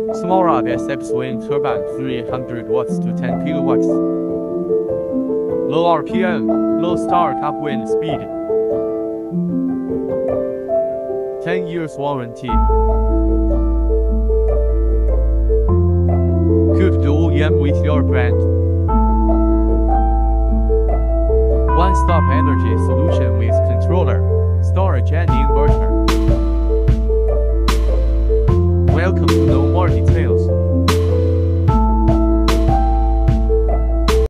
Smaraad accepts wind turbine 300 watts to 10 kilowatts. Low RPM, low start-up wind speed. 10 years warranty. Could do OEM with your brand. One-stop energy solution with controller, storage and inverter. Welcome to know more details.